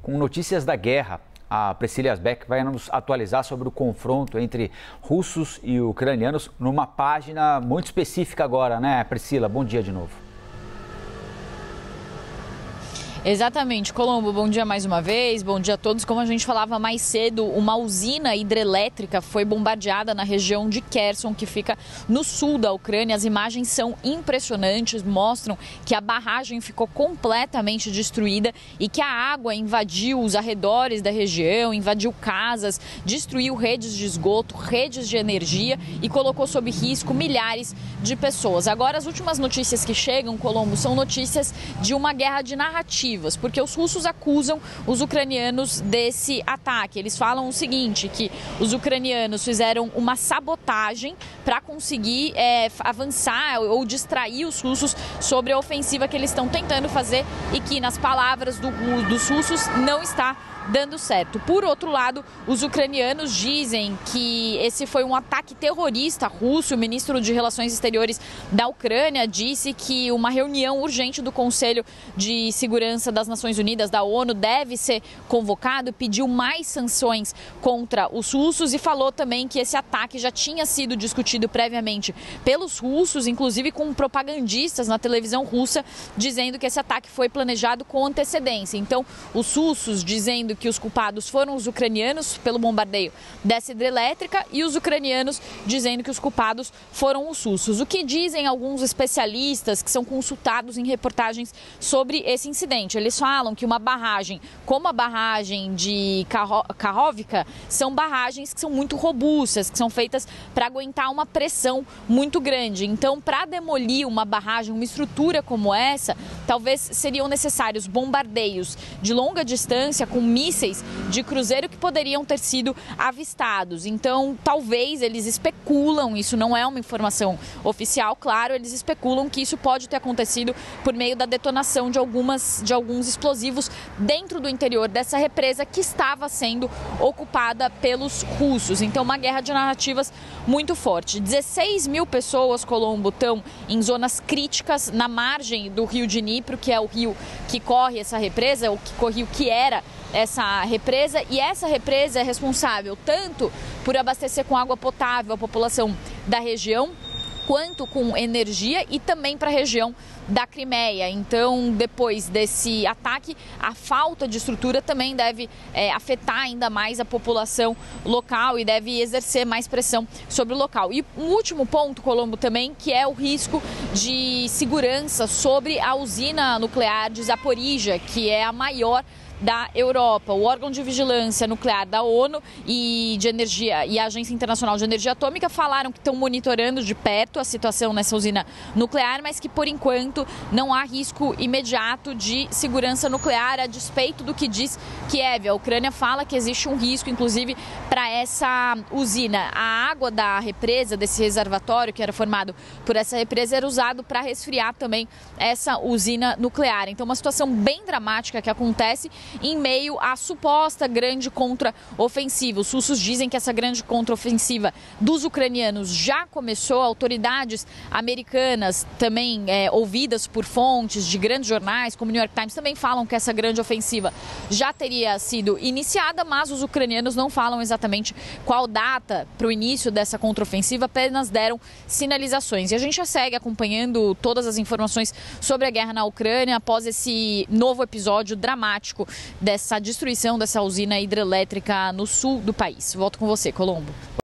com notícias da guerra. A Priscila Yazbek vai nos atualizar sobre o confronto entre russos e ucranianos numa página muito específica agora, né, Priscila? Bom dia de novo. Exatamente, Colombo, bom dia mais uma vez, bom dia a todos. Como a gente falava mais cedo, uma usina hidrelétrica foi bombardeada na região de Kherson, que fica no sul da Ucrânia. As imagens são impressionantes, mostram que a barragem ficou completamente destruída e que a água invadiu os arredores da região, invadiu casas, destruiu redes de esgoto, redes de energia e colocou sob risco milhares de pessoas. Agora, as últimas notícias que chegam, Colombo, são notícias de uma guerra de narrativa, porque os russos acusam os ucranianos desse ataque. Eles falam o seguinte, que os ucranianos fizeram uma sabotagem para conseguir avançar ou distrair os russos sobre a ofensiva que eles estão tentando fazer e que, nas palavras dos russos, não está dando certo. Por outro lado, os ucranianos dizem que esse foi um ataque terrorista russo. O ministro de Relações Exteriores da Ucrânia disse que uma reunião urgente do Conselho de Segurança das Nações Unidas, da ONU, deve ser convocado, pediu mais sanções contra os russos e falou também que esse ataque já tinha sido discutido previamente pelos russos, inclusive com propagandistas na televisão russa, dizendo que esse ataque foi planejado com antecedência. Então, os russos dizendo que os culpados foram os ucranianos pelo bombardeio dessa hidrelétrica e os ucranianos dizendo que os culpados foram os russos. O que dizem alguns especialistas que são consultados em reportagens sobre esse incidente? Eles falam que uma barragem como a barragem de Kakhovka são barragens que são muito robustas, que são feitas para aguentar uma pressão muito grande. Então, para demolir uma barragem, uma estrutura como essa, talvez seriam necessários bombardeios de longa distância com mísseis de cruzeiro que poderiam ter sido avistados. Então, talvez eles especulam, isso não é uma informação oficial, claro, eles especulam que isso pode ter acontecido por meio da detonação de alguns explosivos dentro do interior dessa represa que estava sendo ocupada pelos russos. Então, uma guerra de narrativas muito forte. 16 mil pessoas, Colombo, estão em zonas críticas na margem do rio Dnipro, que é o rio que corre essa represa, o rio que era essa represa, e essa represa é responsável tanto por abastecer com água potável a população da região, quanto com energia e também para a região da Crimeia. Então, depois desse ataque, a falta de estrutura também deve afetar ainda mais a população local e deve exercer mais pressão sobre o local. E um último ponto, Colombo, também, que é o risco de segurança sobre a usina nuclear de Zaporizhia, que é a maior da Europa. O órgão de vigilância nuclear da ONU e de energia e a Agência Internacional de Energia Atômica falaram que estão monitorando de perto a situação nessa usina nuclear, mas que por enquanto não há risco imediato de segurança nuclear, a despeito do que diz Kiev. A Ucrânia fala que existe um risco, inclusive, para essa usina. A água da represa, desse reservatório que era formado por essa represa, era usado para resfriar também essa usina nuclear. Então, uma situação bem dramática que acontece em meio à suposta grande contraofensiva. Os russos dizem que essa grande contraofensiva dos ucranianos já começou. Autoridades americanas, também ouvidas por fontes de grandes jornais, como o New York Times, também falam que essa grande ofensiva já teria sido iniciada, mas os ucranianos não falam exatamente qual data para o início dessa contraofensiva, apenas deram sinalizações. E a gente já segue acompanhando todas as informações sobre a guerra na Ucrânia após esse novo episódio dramático dessa destruição dessa usina hidrelétrica no sul do país. Volto com você, Colombo.